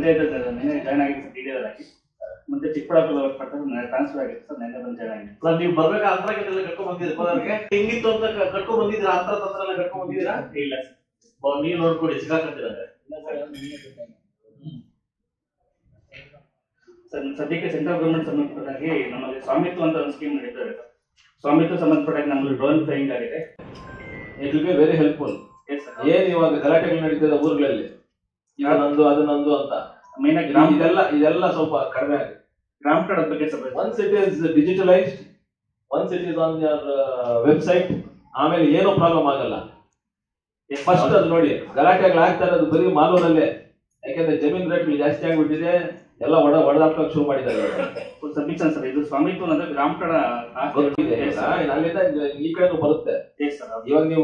Panchayat join ಆಗಿ detail ಆಗಿ ಮುಂದೆ ಚಿಕ್ಕಬಳ್ಳಾಪುರ ಟ್ರಾನ್ಸ್ಫರ್ ಆಗಿತ್ತು ಸರ್, ನೆನ್ನೆ ಬಂದು ಜಾಯ್ನ್ ಆಗಿದೆ ಸರ್. ನೀವು ಬರ್ಬೇಕಾ ಅಂತರಗೆಲ್ಲ ಕಟ್ಕೊಂಡ್ ಬಂದಿದ್ದೀರಾ ಕೋಲಾರಕ್ಕೆ? ಹೆಂಗಿತ್ತು ಅಂತ ಕಟ್ಕೊಂಡ್ ಬಂದಿದ್ದೀರಾ? ಅಂತರ ತಂತ್ರ ಎಲ್ಲ ಕಟ್ಕೊಂಡ್ ಬಂದಿದ್ದೀರಾ? ಇಲ್ಲ ಸರ್, ನೀವು ನೋಡ್ಕೊಡಿ ಸಿಗಾಕಂತೀರ ಸರ್. ಸದ್ಯಕ್ಕೆ ಸೆಂಟ್ರಲ್ ಗೌರ್ಮೆಂಟ್ ಸಂಬಂಧಪಟ್ಟಾಗಿ ನಮ್ಮಲ್ಲಿ ಸ್ವಾಮಿತ್ವ ಅಂತ ಒಂದು ಸ್ಕೀಮ್ ನಡೀತಾ ಇದೆ ಸರ್. ಸ್ವಾಮಿತ್ವ ಸಂಬಂಧಪಟ್ಟಾಗಿ ನಮ್ಮಲ್ಲಿ ಡ್ರೋನ್ ಫ್ಲೈಯಿಂಗ್ ಆಗಿದೆ. It will be very helpful. ಏನ್ ಇವಾಗ ಗಲಾಟೆಗಳು ನಡೀತಿದೆ ಊರುಗಳಲ್ಲಿ, ನಂದು ಅದು ನಂದು ಅಂತ, ಮೇನ್ ಆಗಿ ಇದೆಲ್ಲ ಸ್ವಲ್ಪ ಕಡಿಮೆ ಆಗಿದೆ. ಗ್ರಾಮ ಕಾರ್ಡ್ ಬಗ್ಗೆ ಸರ್, once it is digitalised, once it is on your website, ಆಮೇಲೆ ಏನೋ ಪ್ರಾಬ್ಲಮ್ ಆಗಲ್ಲ. ಫಸ್ಟ್ ಅದು ನೋಡಿ, ಗಲಾಟೆಗಳಾಗ್ತಾ ಇರೋದು ಬರೀ ಮಾಲೂರಲ್ಲೇ. ಯಾಕಂದ್ರೆ ಜಮೀನ್ ರೇಟ್ಗಳು ಜಾಸ್ತಿ ಆಗ್ಬಿಟ್ಟಿದೆ, ಎಲ್ಲ ಒಡೆದಾಕ್ಲಿಕ್ಕೆ ಶುರು ಮಾಡಿದ್ದಾರೆ. ಸಬ್ಮಿಷನ್ ಸರ್, ಇದು ಸ್ವಾಮಿತ್ವ ಅಂದ್ರೆ ಗ್ರಾಮ ಕಾರ್ಡ್ ಅಲ್ಲಿಂದ ಈ ಕಡೆನೂ ಬರುತ್ತೆ. ಇವಾಗ ನೀವು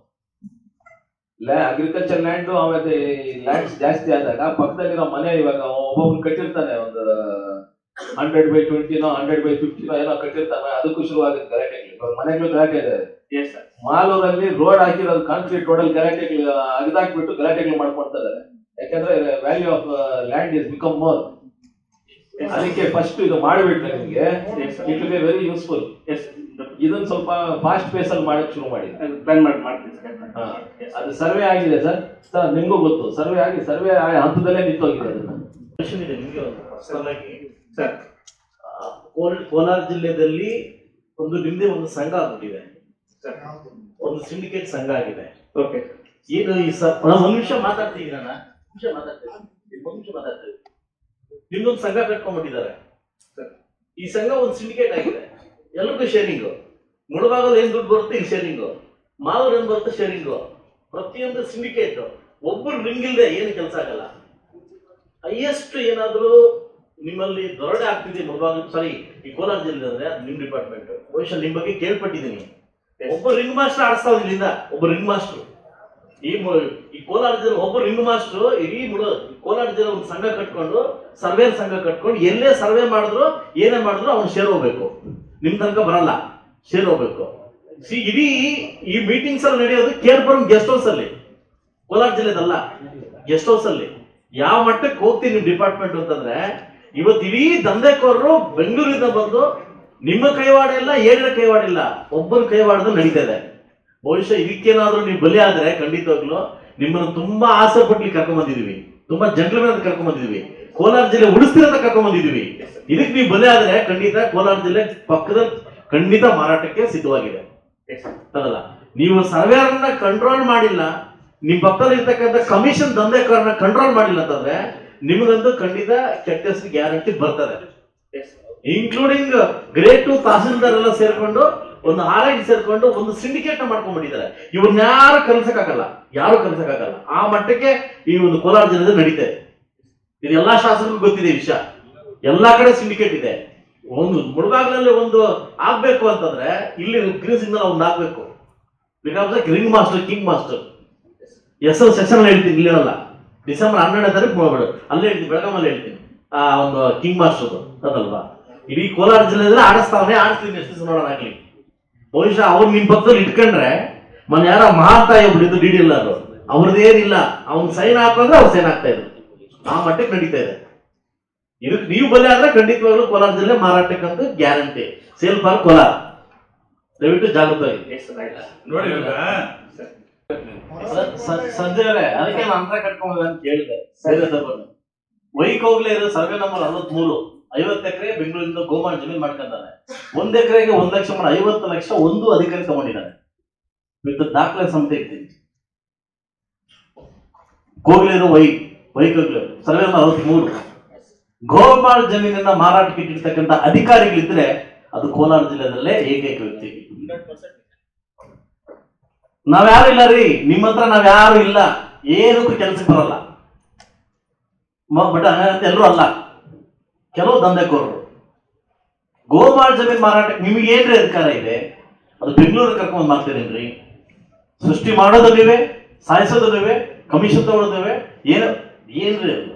ಅಗ್ರಿಕಲ್ಚರ್ ಲ್ಯಾಂಡ್ ಆಮೇಲೆ ಲ್ಯಾಂಡ್ಸ್ ಜಾಸ್ತಿ ಆದಾಗ ಪಕ್ಕದಲ್ಲಿರೋ ಮನೆ ಇವಾಗ ಒಬ್ಬೊಬ್ರು ಕಟ್ಟಿರ್ತಾನೆ, ಒಂದು 100/20 100/50 ಏನೋ ಕಟ್ಟಿರ್ತಾನೆ, ಅದಕ್ಕೂ ಶುರು ಆಗುತ್ತೆ ಗಲಾಟೆಗಳು. ಇವಾಗ ಮನೆಗಳು ಗಲಾಟೆ ಇದೆ. ಮಾಲೂರಲ್ಲಿ ರೋಡ್ ಹಾಕಿರೋದು ಕಾಂಕ್ರೀಟ್ ರೋಡಲ್ಲಿ ಗಲಾಟೆಗಳು ಅಗದಾಕ್ಬಿಟ್ಟು ಗಲಾಟೆಗಳು ಮಾಡ್ಕೊಳ್ತಾ ಇದ್ದಾರೆ. ಯಾಕಂದ್ರೆ value of land is become more. ಅದಕ್ಕೆ ಫಸ್ಟ್ ಇದು ಮಾಡಿಬಿಟ್ರೆ ನಿಮ್ಗೆ it will be very useful. ಇದನ್ನ ಸ್ವಲ್ಪ ಫಾಸ್ಟ್ ಪೇಸ್ ಅಲ್ಲಿ ಮಾಡಕ್ ಶುರು ಮಾಡಿ. ಪ್ಲಾನ್ ಮಾಡ್ತೀನಿ ಸರ್. ಅದು ಸರ್ವೆ ಆಗಿದೆ ಸರ್, ನಿಮ್ಗೂ ಗೊತ್ತು. ಸರ್ವೆ ಆಗಿ ಸರ್ವೆ ಹಂತದಲ್ಲೇ ನಿಂತೋಗಿದೆ. ಅದನ್ನ ಕ್ವೆಶ್ಚನ್ ಇದೆ ನಿಮಗೆ ಒಂದು ಪರ್ಸನಲ್ ಆಗಿ ಸರ್. ಕೋಲಾರ ಜಿಲ್ಲೆಯಲ್ಲಿ ನಿಮ್ದೇ ಒಂದು ಸಂಘ ಆಗ್ಬಿಟ್ಟಿದೆ, ಒಂದು ಸಿಂಡಿಕೇಟ್ ಸಂಘ ಆಗಿದೆ. ಓಕೆ, ಏನು ಈ ಒಂದು ನಿಮಿಷ ಮಾತಾಡ್ತೀನಿ ನಾನು, ಒಂದು ನಿಮಿಷ ಮಾತಾಡ್ತೀನಿ. ನಿಮ್ದೊಂದು ಸಂಘ ಕಟ್ಕೊಂಡ್ಬಿಟ್ಟಿದ್ದಾರೆ. ಈ ಸಂಘ ಒಂದು ಸಿಂಡಿಕೇಟ್ ಆಗಿದೆ, ಎಲ್ಲರಿಗೂ ಶೇರಿಂಗು. ಮುಳಬಾಗಲ್ ಏನ್ ದುಡ್ಡು ಬರುತ್ತೆ ಇಲ್ಲಿ ಶೇರಿಂಗು, ಮಾಲೂರು ಏನ್ ಬರುತ್ತೆ ಶೇರಿಂಗು, ಪ್ರತಿಯೊಂದು ಸಿಂಡಿಕೇಟ್. ಒಬ್ಬರು ರಿಂಗ್ ಇಲ್ಲದೆ ಏನು ಕೆಲಸ ಆಗಲ್ಲ. ಹೈಯೆಸ್ಟ್ ಏನಾದ್ರು ನಿಮ್ಮಲ್ಲಿ ದೊರಡೆ ಆಗ್ತಿದೆ ಮುಳಬಾಗಲ್, ಸಾರಿ ಈ ಕೋಲಾರ ಜಿಲ್ಲೆ ಅಂದ್ರೆ ನಿಮ್ ಡಿಪಾರ್ಟ್ಮೆಂಟ್, ಬಹುಶಃ ನಿಮ್ ಬಗ್ಗೆ ಕೇಳ್ಪಟ್ಟಿದ್ದೀನಿ. ಒಬ್ಬ ರಿಂಗ್ ಮಾಸ್ಟರ್ ಆಡಿಸ್ತಾ ಇಲ್ಲಿಂದ, ಒಬ್ಬ ರಿಂಗ್ ಮಾಸ್ಟರ್ ಈ ಕೋಲಾರ ಜಿಲ್ಲೆ ಒಬ್ಬ ರಿಂಗ್ ಮಾಸ್ಟರ್ ಇಡೀ ಕೋಲಾರ ಜಿಲ್ಲೆ ಒಂದು ಸಂಘ ಕಟ್ಕೊಂಡು, ಸರ್ವೆ ಸಂಘ ಕಟ್ಕೊಂಡು, ಎಲ್ಲೇ ಸರ್ವೆ ಮಾಡಿದ್ರು ಏನೇ ಮಾಡಿದ್ರು ಅವ್ನು ಶೇರ್ ಹೋಗ್ಬೇಕು. ನಿಮ್ ತನಕ ಬರಲ್ಲ, ಶೇರ್ ಹೋಗ್ಬೇಕು. ಇಡೀ ಈ ಮೀಟಿಂಗ್ಸ್ ಅಲ್ಲಿ ನಡೆಯೋದು ಕೇರ್ಪುರಂ ಗೆಸ್ಟ್ ಹೌಸ್ ಅಲ್ಲಿ, ಕೋಲಾರ ಜಿಲ್ಲೆದಲ್ಲ, ಗೆಸ್ಟ್ ಹೌಸ್ ಅಲ್ಲಿ. ಯಾವ ಮಟ್ಟಕ್ಕೆ ಹೋಗ್ತೀನಿ ನಿಮ್ ಡಿಪಾರ್ಟ್ಮೆಂಟ್ ಅಂತಂದ್ರೆ, ಇವತ್ತು ಇಡೀ ದಂಧೆಕೋರರು ಬೆಂಗಳೂರಿಂದ ಬಂದು ನಿಮ್ಮ ಕೈವಾಡ ಇಲ್ಲ, ಏಳಿನ ಕೈವಾಡ ಇಲ್ಲ, ಒಬ್ಬರ ಕೈವಾಡದಲ್ಲಿ ನಡೀತಾ ಇದೆ. ಬಹುಶಃ ಇದಕ್ಕೇನಾದ್ರೂ ನೀವು ಬಲಿ ಆದ್ರೆ ಖಂಡಿತವಾಗ್ಲು ನಿಮ್ಮನ್ನು ತುಂಬಾ ಆಸೆ ಪಟ್ಲಿ ಕರ್ಕೊಂಡ್ ಬಂದಿದೀವಿ, ತುಂಬಾ ಜಂಗಲ್ ಅಂತ ಕರ್ಕೊಂಡ್ ಬಂದಿದೀವಿ, ಕೋಲಾರ ಜಿಲ್ಲೆ ಉಳಿಸ್ತಿರಂತ ಕರ್ಕೊಂಡ್ ಬಂದಿದೀವಿ. ಇದಕ್ಕೆ ನೀವು ಬಲಿ ಆದ್ರೆ ಖಂಡಿತ ಕೋಲಾರ ಜಿಲ್ಲೆ ಪಕ್ಕದಲ್ಲಿ ಖಂಡಿತ ಮಾರಾಟಕ್ಕೆ ಸಿದ್ಧವಾಗಿದೆ. ಅದಲ್ಲ, ನೀವು ಸರ್ವೇರನ್ನ ಕಂಟ್ರೋಲ್ ಮಾಡಿಲ್ಲ, ನಿಮ್ ಪಕ್ಕದಲ್ಲಿ ಇರ್ತಕ್ಕಂಥ ಕಮಿಷನ್ ದಂಧೆಕಾರನ ಕಂಟ್ರೋಲ್ ಮಾಡಿಲ್ಲ ಅಂತಂದ್ರೆ ನಿಮಗಂತೂ ಖಂಡಿತ ಕೆಟ್ಟ ಹೆಸರು ಗ್ಯಾರಂಟಿ ಬರ್ತದೆ. ಇನ್ಕ್ಲೂಡಿಂಗ್ ಗ್ರೇಡ್ 2 ತಹಸೀಲ್ದಾರ್ ಎಲ್ಲ ಸೇರ್ಕೊಂಡು ಒಂದು ಆರ್ಐ ಸೇರ್ಕೊಂಡು ಒಂದು ಸಿಂಡಿಕೇಟ್ ಮಾಡ್ಕೊಂಡ್ಬಿಟ್ಟಿದ್ದಾರೆ. ಇವ್ರನ್ನ ಯಾರು ಕಲ್ಸಕ್ಕಾಗಲ್ಲ, ಯಾರು ಕಲ್ಸಕ್ಕಾಗಲ್ಲ. ಆ ಮಟ್ಟಕ್ಕೆ ಈ ಒಂದು ಕೋಲಾರ ಜಿಲ್ಲೆಯಲ್ಲಿ ನಡೀತೆ. ಇದು ಎಲ್ಲಾ ಶಾಸಕರಿಗೂ ಗೊತ್ತಿದೆ ವಿಷಯ. ಎಲ್ಲಾ ಕಡೆ ಸಿಂಡಿಕೇಟ್ ಇದೆ. ಒಂದು ಮುಳಬಾಗಿಲಲ್ಲಿ ಒಂದು ಆಗ್ಬೇಕು ಅಂತಂದ್ರೆ ಇಲ್ಲಿ ಗ್ರೀನ್ ಸಿಗ್ನಲ್ ಒಂದು ಆಗ್ಬೇಕು. Because ring master, king master ಹೆಸರು ಸೆಷನ್ ಹೇಳ್ತೀನಿ, ಇಲ್ಲಿ ಹೇಳಲ್ಲ. ಡಿಸೆಂಬರ್ 12ನೇ ತಾರೀಕು ಮಾಡ್ಬೇಡ, ಅಲ್ಲೇ ಹೇಳ್ತೀನಿ, ಬೆಳಗಾಮಲ್ಲಿ ಹೇಳ್ತೀನಿ. ಆ ಒಂದು ಕಿಂಗ್ ಮಾಸ್ಟರ್ ಅದಲ್ವಾ, ಇಡೀ ಕೋಲಾರ ಜಿಲ್ಲೆಯಲ್ಲಿ ಆಡಿಸ್ತಾವನೆ, ಆಡಿಸ್ತೀನಿ ಎಷ್ಟು ದಿವಸ ನೋಡೋಣಾಗ್ಲಿ. ಬಹುಶಃ ಅವ್ರು ನಿಮ್ ಪಕ್ಕದಲ್ಲಿ ಇಟ್ಕೊಂಡ್ರೆ ಮನೆ ಯಾರ ಮಹಾತಾಯಿ ಒಬ್ಳಿದ್ದು ಡಿ ಡಿ ಎಲ್ಲಾರು ಅವ್ರದ್ದೇನಿಲ್ಲ, ಅವ್ನ್ ಸೈನ್ ಹಾಕೋದ್ರೆ ಅವ್ರು ಸೈನ್ ಆಗ್ತಾ ಇದ್ರು. ಆ ಮಟ್ಟಕ್ಕೆ ನಡೀತಾ ಇದೆ. ಇದಕ್ಕೆ ನೀವು ಬಲಿ ಆದ್ರೆ ಖಂಡಿತವಾಗ್ಲೂ ಕೋಲಾರ ಜಿಲ್ಲೆ ಮಾರಾಟಕ್ಕಂತೂ ಗ್ಯಾರಂಟಿ. ಸೇಲ್ ಫಾರ್ ಕೋಲಾರ, ದಯವಿಟ್ಟು ಜಾಗೃತವಾಗಿ ನೋಡಿ. ಸಂಜೆ ಅದಕ್ಕೆ ಅಂತರ ಕಟ್ಕೊಂಡ್ ಅಂತ ಕೇಳಿದೆ. ವೈಕ್ ಹೋಗ್ಲೇ ಇರೋ ಸರ್ವೆ ನಂಬರ್ 63, 50 ಎಕರೆ ಬೆಂಗಳೂರಿಂದ ಗೋಮಾಳ ಜಮೀನ್ ಮಾಡ್ಕೊಂತಾನೆ. 1 ಎಕರೆಗೆ 1 ಲಕ್ಷ ಮಾಡಿ 50 ಲಕ್ಷ ಒಂದು ಅಧಿಕಾರಿ ತಗೊಂಡಿದ್ದಾನೆ. ವಿತ್ ದಾಖಲೆ ಸಮಿತಿ ಇರ್ತೀನಿ. ಹೋಗ್ಲಿರೋ ವೈಕೋಗ್ಲಿ ಸರ್ವೆ ನಂಬರ್ 63 ಗೋಮಾಳ ಜಮೀನಿನ ಮಾರಾಟಕ್ಕೆ ಇಟ್ಟಿರ್ತಕ್ಕಂಥ ಅಧಿಕಾರಿಗಳಿದ್ರೆ ಅದು ಕೋಲಾರ ಜಿಲ್ಲೆಯಲ್ಲೇ ಏಕೈಕ ವ್ಯಕ್ತಿ. ನಾವ್ಯಾರು ಇಲ್ಲ ರೀ, ನಿಮ್ಮ ಹತ್ರ ನಾವ್ಯಾರು ಇಲ್ಲ, ಏನಕ್ಕೂ ಕೆಲಸಕ್ಕೆ ಬರಲ್ಲ. ಬಟ್ ಹಂಗಂತ ಎಲ್ಲರೂ ಅಲ್ಲ, ಕೆಲವು ದಂಧೆಕೋರರು. ಗೋಮಾಳ ಜಮೀನ್ ಮಾರಾಟಕ್ಕೆ ನಿಮಗೆ ಏನ್ರಿ ಅಧಿಕಾರ ಇದೆ? ಅದು ಬೆಂಗಳೂರಿಗೆ ಕರ್ಕೊಂಡ್ ಮಾಡ್ತೀರೇನ್ರಿ? ಸೃಷ್ಟಿ ಮಾಡೋದು ನೀವೇ, ಸಾಯಿಸೋದು ನೀವೇ, ಕಮಿಷನ್ ತಗೊಳ್ಳೋದು ನೀವೇ, ಏನ್ರಿ